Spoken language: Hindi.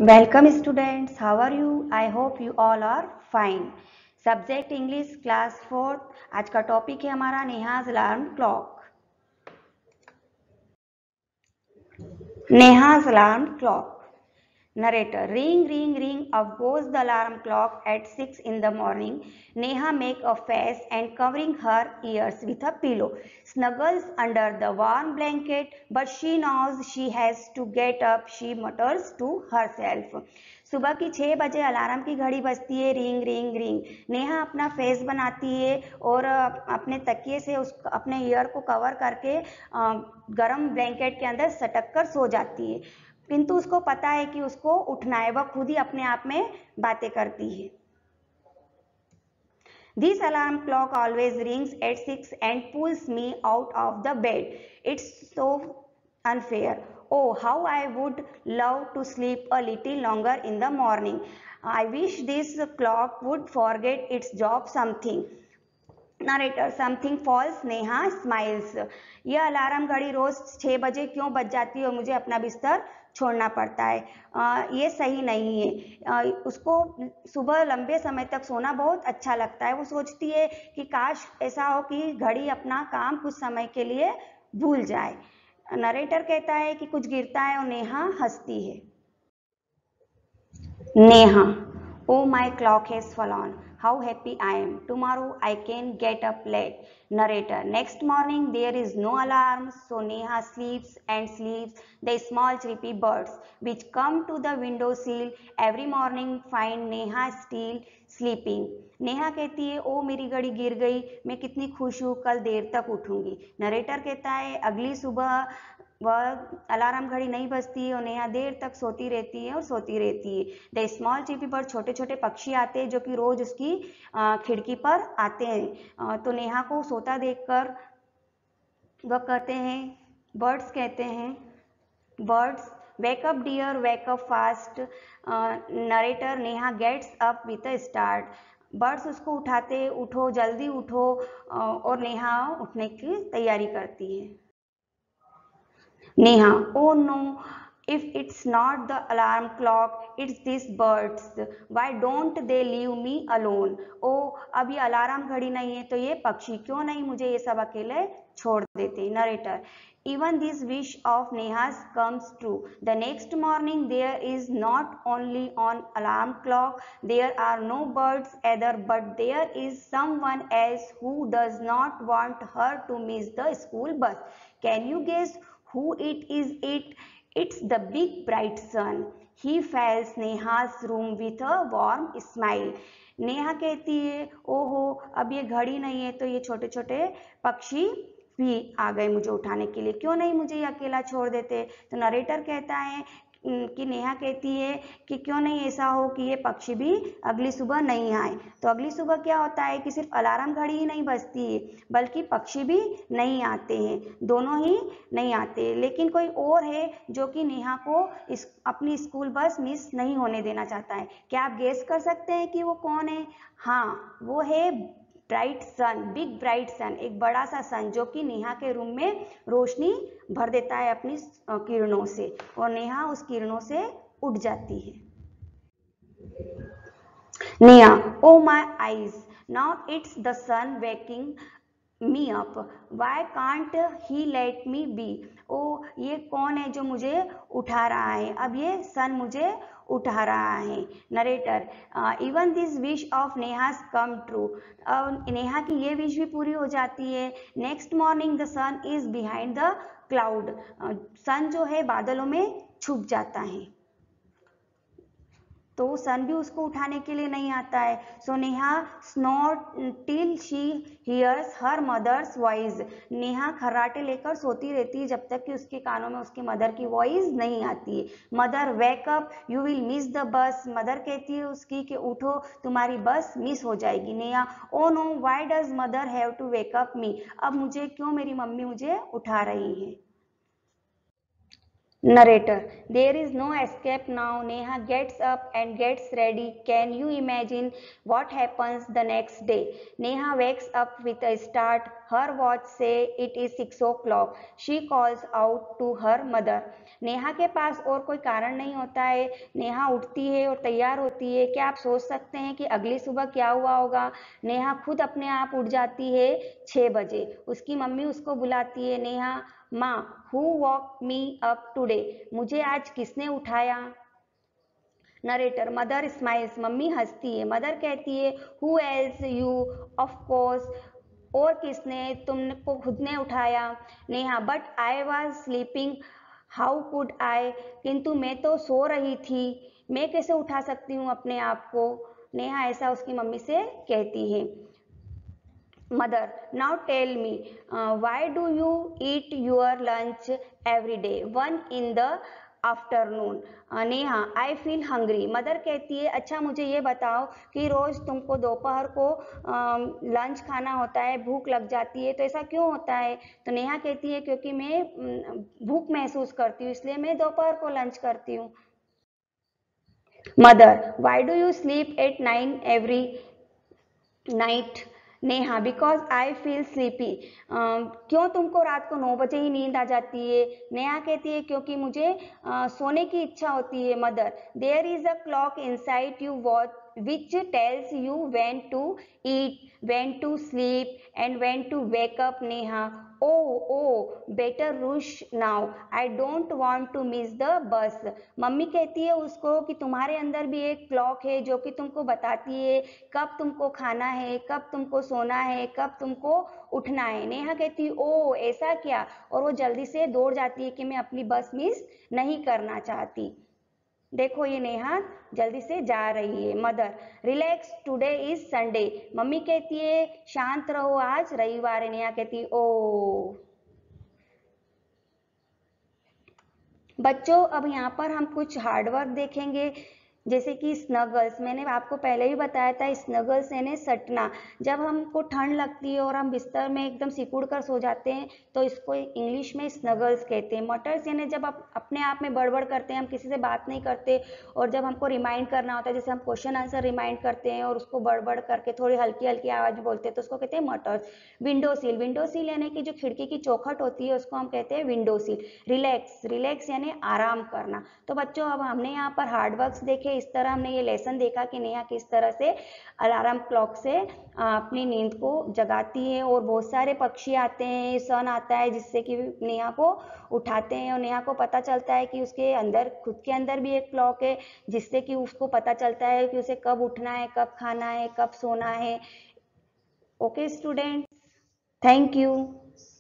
Welcome students, how are you? I hope you all are fine. Subject English class 4। आज का टॉपिक है हमारा Neha's alarm clock. Neha's alarm clock. Narrator, ring, ring, ring, up goes the alarm clock at 6 in the morning. Neha make a face and covering her ears with a pillow. Snuggles under the warm blanket, but she knows she has to get up, she mutters to herself. सुबह की 6 बजे अलार्म की घड़ी बजती है। Ring ring ring. नेहा अपना फेस बनाती है और अपने तकिए से अपने ईयर को कवर करके गर्म ब्लैंकेट के अंदर सटक कर सो जाती है, किंतु उसको पता है कि उसको उठना है। वह खुद ही अपने आप में बातें करती है। This alarm clock always rings at 6 and pulls me out of the bed. It's so unfair. Oh, how I would love to sleep a little longer in the morning. I wish this clock would forget its job something. Narrator, something falls, Neha smiles. यह अलार्म घड़ी रोज 6 बजे क्यों बज जाती है और मुझे अपना बिस्तर छोड़ना पड़ता है। ये सही नहीं है। उसको सुबह लंबे समय तक सोना बहुत अच्छा लगता है। वो सोचती है कि काश ऐसा हो कि घड़ी अपना काम कुछ समय के लिए भूल जाए। नरेटर कहता है कि कुछ गिरता है और नेहा हंसती है। Neha, oh my clock has fallen. How happy I am. Tomorrow I can get up late. Narrator, next morning there is no alarm, so Neha sleeps and sleeps. The small chirpy birds which come to the window sill every morning find Neha still sleeping. Neha कहती है, ओ मेरी घड़ी गिर गई, मैं कितनी खुश हूँ, कल देर तक उठूंगी। नरेटर कहता है, अगली सुबह वह अलार्म घड़ी नहीं बजती है और नेहा देर तक सोती रहती है और सोती रहती है। द स्मॉल चिपी पर छोटे छोटे पक्षी आते हैं जो कि रोज उसकी खिड़की पर आते हैं। तो नेहा को सोता देखकर वह कहते हैं, बर्ड्स कहते हैं, birds wake up dear, wake up fast. Narrator, Neha gets up with a start. Birds उसको उठाते, उठो जल्दी उठो, और नेहा उठने की तैयारी करती है। Neha, oh no, if it's not the alarm clock, it's these birds. Why don't they leave me alone? Oh, अब ये अलार्म घड़ी नहीं है तो ये पक्षी क्यों नहीं मुझे ये सब अकेले छोड़ देते। Narrator, even this wish of Neha's comes true. The next morning there is not only an alarm clock, there are no birds either, but there is someone else who does not want her to miss the school bus. Can you guess who it is? It's the big bright sun. He fills Neha's room with a warm smile. Neha कहती है, ओहो अब ये घड़ी नहीं है तो ये छोटे छोटे पक्षी भी आ गए मुझे उठाने के लिए, क्यों नहीं मुझे ये अकेला छोड़ देते। तो नरेटर कहता है कि नेहा कहती है कि क्यों नहीं ऐसा हो कि ये पक्षी भी अगली सुबह नहीं आए। तो अगली सुबह क्या होता है कि सिर्फ अलार्म घड़ी ही नहीं बजती है बल्कि पक्षी भी नहीं आते हैं, दोनों ही नहीं आते। लेकिन कोई और है जो कि नेहा को अपनी स्कूल बस मिस नहीं होने देना चाहता है। क्या आप गेस कर सकते हैं कि वो कौन है? हाँ, वो है bright sun, big bright sun, एक बड़ा सा सन जो कि नेहा के रूम में रोशनी भर देता है अपनी किरणों से, और नेहा उस किरणों से उठ जाती है। Neha, oh my eyes, now it's the sun waking me up, why can't he let me be. ओ ये कौन है जो मुझे उठा रहा है, अब ये सन मुझे उठा रहा है। Narrator, even this wish of Neha's come true. Neha की ये विश भी पूरी हो जाती है। Next morning the sun is behind the cloud. Sun जो है बादलों में छुप जाता है तो सन भी उसको उठाने के लिए नहीं आता है। So Neha snored till she hears her mother's voice. Neha खर्राटे लेकर सोती रहती है जब तक कि उसके कानों में उसकी मदर की वॉइस नहीं आती है। Mother wake up, you will miss the bus. Mother कहती है उसकी कि उठो तुम्हारी बस मिस हो जाएगी। Neha, oh no, why does mother have to wake up me. अब मुझे क्यों मेरी मम्मी मुझे उठा रही है। Narrator, there is no escape now. Neha gets up and gets ready. Can you imagine what happens the next day? Neha wakes up with a start. Her watch say it is 6 o'clock. She calls out to her mother. Neha के पास और कोई कारण नहीं होता है. नेहा उठती है और तैयार होती है. क्या आप सोच सकते हैं कि अगली सुबह क्या हुआ होगा? नेहा खुद अपने आप उठ जाती है 6 बजे. उसकी मम्मी उसको बुलाती है. नेहा, माँ, who woke me up today? मुझे आज किसने उठाया? Narrator, mother smiles. मम्मी हंसती है. मदर कहती है, who else you? Of course. और किसने? तुमको खुद ने उठाया. Neha, but I was sleeping. How could I? किंतु मैं तो सो रही थी. मैं कैसे उठा सकती हूँ अपने आप को? नेहा ऐसा उसकी मम्मी से कहती है. Mother, now tell me, why do you eat your lunch every day? One in the afternoon. Neha, I feel hungry. Mother कहती है, अच्छा मुझे ये बताओ कि रोज तुमको दोपहर को लंच खाना होता है, भूख लग जाती है, तो ऐसा क्यों होता है? तो नेहा कहती है, क्योंकि मैं भूख महसूस करती हूँ, इसलिए मैं दोपहर को लंच करती हूँ. Mother, why do you sleep at 9 every night? Neha, because I feel sleepy. क्यों तुमको रात को 9 बजे ही नींद आ जाती है? नेहा कहती है, क्योंकि मुझे सोने की इच्छा होती है. Mother, there is a clock inside you watch which tells you when to eat, when to sleep and when to wake up. Neha, oh, better rush now. I don't want to miss the bus. Mummy कहती है उसको कि तुम्हारे अंदर भी एक क्लॉक है जो कि तुमको बताती है कब तुमको खाना है, कब तुमको सोना है, कब तुमको उठना है. नेहा कहती है, ओ ऐसा क्या? और वो जल्दी से दौड़ जाती है कि मैं अपनी बस मिस नहीं करना चाहती. देखो ये नेहा जल्दी से जा रही है. Mother, relax, today is Sunday. Mummy कहती है, शांत रहो, आज रविवार है. नेहा कहती है, ओ. बच्चों, अब यहाँ पर हम कुछ हार्डवर्क देखेंगे, जैसे कि स्नगल्स. मैंने आपको पहले भी बताया था, स्नगल्स यानी सटना. जब हमको ठंड लगती है और हम बिस्तर में एकदम सिकुड़ कर सो जाते हैं तो इसको इंग्लिश में स्नगल्स कहते हैं. मटर्स यानी जब आप अपने आप में बड़बड़ करते हैं, हम किसी से बात नहीं करते और जब हमको रिमाइंड करना होता है, जैसे हम क्वेश्चन आंसर रिमाइंड करते हैं और उसको बड़बड़ करके थोड़ी हल्की हल्की आवाज में बोलते हैं, तो उसको कहते हैं मटर्स. विंडो सील, विंडो सील यानी कि जो खिड़की की चौखट होती है उसको हम कहते हैं विंडो सील. रिलैक्स, रिलैक्स यानी आराम करना. तो बच्चों, अब हमने यहाँ पर हार्डवर्क्स देखे. इस तरह हमने ये लेसन देखा कि नेहा किस तरह से अलार्म क्लॉक से अपनी नींद को जगाती है. और बहुत सारे पक्षी आते हैं, सन आता है जिससे कि नेहा को उठाते हैं और नेहा को पता चलता है कि उसके अंदर, खुद के अंदर भी एक क्लॉक है जिससे कि उसको पता चलता है कि उसे कब उठना है, कब खाना है, कब सोना है. Okay student, thank you.